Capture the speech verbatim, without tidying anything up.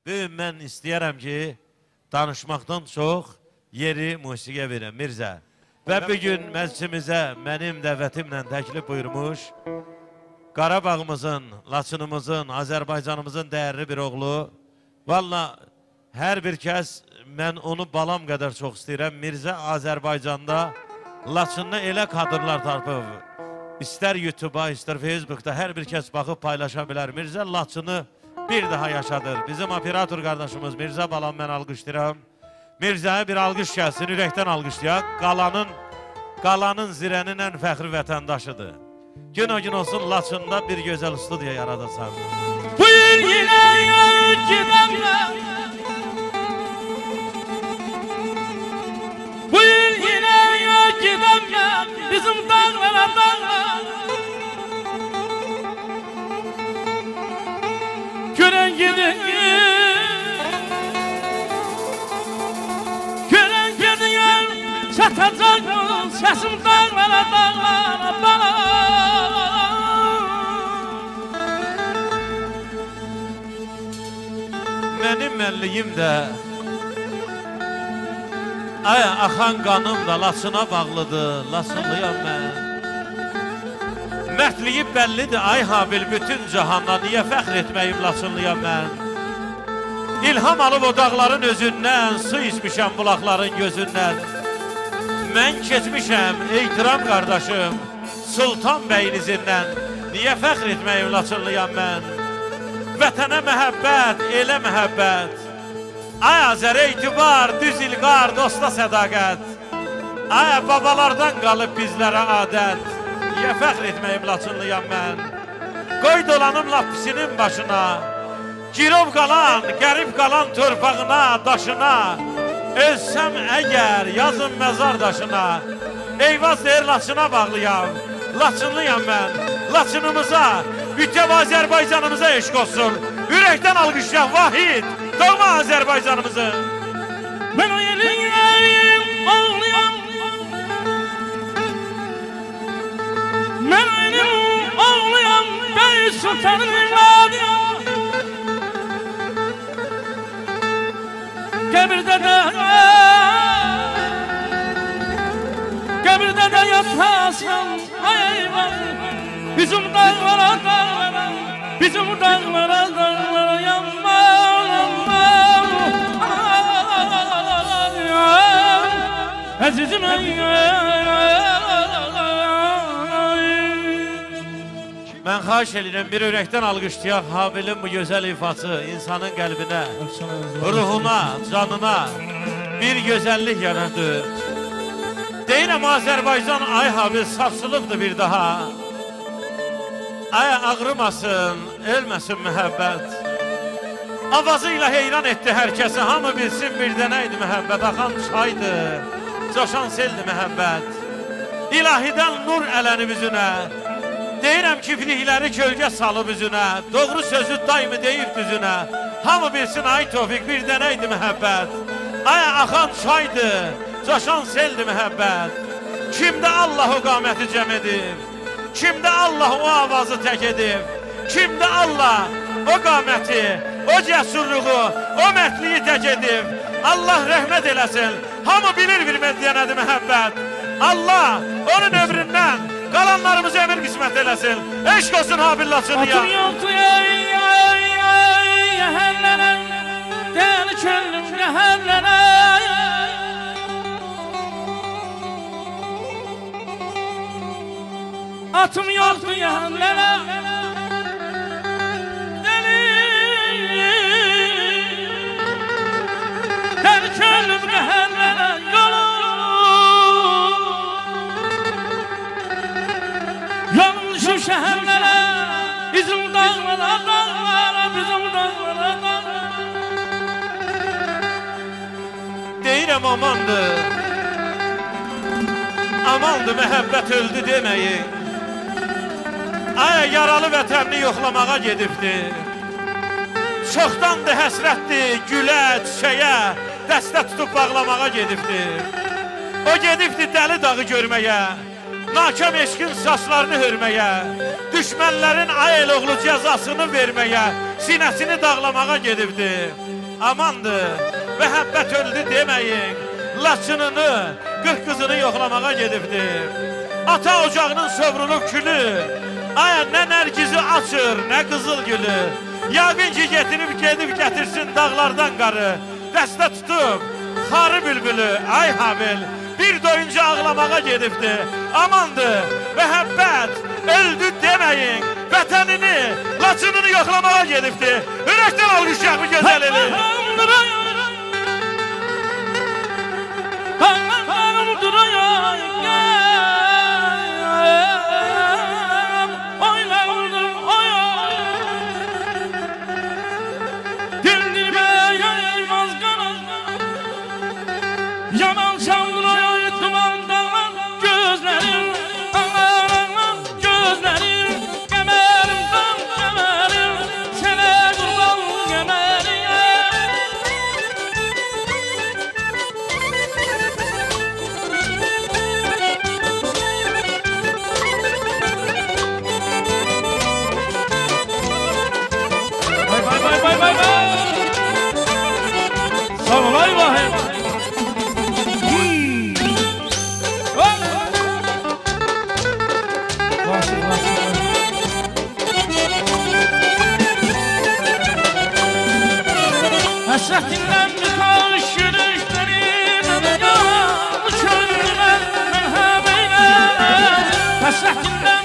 Bu gün mən istəyərəm ki, danışmaqdan çox yeri musiqiyə verəm, Mirzə. Və bugün məclisimizə mənim dəvətimlə təklif buyurmuş, Qarabağımızın, Laçınımızın, Azərbaycanımızın dəyərli bir oğlu. Valla hər bir kəs, mən onu balam qədər çox istəyirəm. Mirzə Azərbaycanda, Laçında elə kadrlar tarpıb. İstər YouTube'a, istər Facebook'da hər bir kəs baxıb paylaşa bilər. Mirzə Laçını bir daha yaşadır. Bizim operator qardaşımız Mirzə balam mən alqışlayıram. Mirzəyə bir alqış gəlsin, ürəkdən alqışlayaq. Qalanın, qalanın zirənin ən fəxri vətəndaşıdır. Gün o gün olsun Laçında bir gözəl studiya yaradasan. Bu il yine gidemem, bu il yine gidemem, bizim dağlara dağlar. Gören gidin, gören gidin, çatacak mı sesim dağlara dağlara dağlar. Mənim mənliyim də, ay, axan qanım da Laçına bağlıdır, Laçınlıyam mən. Mərtliyib bəllidir, ay Habil, bütün cahanda, niyə fəxr etməyim Laçınlıyam mən? İlham alıb o dağların özündən, su içmişəm bulaqların gözündən. Mən keçmişəm, eytiram qardaşım, Sultan bəyin izindən, niyə fəxr etməyim Laçınlıyam mən? Vətənə məhəbbət, elə məhəbbət. Ay Azər, etibar, düz ilqar, dosta sədaqət. Ay, babalardan qalıb bizlərə adət. Niyə fəxr etməyim Laçınlıyam mən? Qoy dolanım lapisinin başına, girov qalan, qərib qalan torpağına, daşına. Ölsəm əgər, yazın məzar daşına. Eyvaz deyir, Laçına bağlıyam, Laçınlıyam mən. Laçınımıza, bütöv Azərbaycanımıza eşq olsun. Ürəkdən alqışlayaq, Vahid, doğma Azərbaycanımızı. Mən o elin ağlayam, mən o elin ağlayam, Bey Sultanın evladıyam. Qəbirdə də, qəbirdə də yatasam, ay eyvah. Bizim dağlara dağlara, bizim dağlara dağlara yanma, yanma. Əzizim ey. Mən xahiş edirəm, bir ürəkdən alqışlayaq Habilin bu gözəl ifası insanın qəlbinə, ruhuna, canına bir gözəllik yaradır. Deyirəm Azərbaycan, ay Habil, sarsılıbdır bir daha. Ay, ağrımasın, ölməsin məhəbbət. Avazı ilə heyran etdi hər kəsi, hamı bilsin bir dənəydi məhəbbət. Axan çaydı, coşan seldi məhəbbət. İlahidən nur ələnib üzünə, deyirəm kiflikləri kölgə salıb üzünə. Doğru sözü daimi deyib düzünə, hamı bilsin ay Tofiq bir dənəydi məhəbbət. Ay, axan çaydı, coşan seldi məhəbbət. Kimdə Allah o qaməti cəm edib, kimdə Allah o avazı tək edib, kimdə Allah o qaməti, o cəsurluğu, o mərtliyi tək edib. Allah rəhmət eləsin, hamı bilir bilməz deyənədir məhəbbət. Allah onun ömründən qalanlarımızı əmir qismət eləsin. Eşq olsun Habil Laçınlıya. Atım yoxdur ey, ey, ey, yəhərlənə, dəli könlüm yəhərlənə. Atım yoxdur yəhərlənə, dəli, dəli könlüm yəhərlənə yolum. Yolum düşüb şəhərlərə, bizim dağlara, dağlara, bizim dağlara, dağlara. Deyirəm amandır, amandır məhəbbət öldü deməyin. Ay, yaralı vətənini yoxlamağa gedibdi. Çoxdandır həsrətdir, gülə, çiçəyə, dəstə tutub bağlamağa gedibdi. O gedibdi dəli dağı görməyə, nakam eşqin saçlarını hörməyə, düşmənlərin ay el oğlu cəzasını verməyə, sinəsini dağlamağa gedibdi. amandır. Məhəbbət öldü deməyin, Laçınını, qırx qızını yoxlamağa gedibdir. Ata ocağının sövrulub külü, aya nə nərgizi açır, nə qızıl gülü. Yaqin ki getirib gedib gətirsin dağlardan qarı, dəstə tutub xarı bülbülü, ay Habil. Bir doyunca ağlamağa gedibdir, amandır. Məhəbbət öldü deməyin, vətənini, Laçınını yoxlamağa gedibdir. Ürəkdən alqışlayaq bu gözəl eli. Yaman çaldırıyor tumandan gözlerim, ağlarım gözlerim, gemerim kan gemerim, sene kurban gemerim. Bay bay bay bay bay bay. Sağ ol ay vahim. Həsrətindən bir karışır işlərim ya, bu çölümə mərhəm eyle. Həsrətindən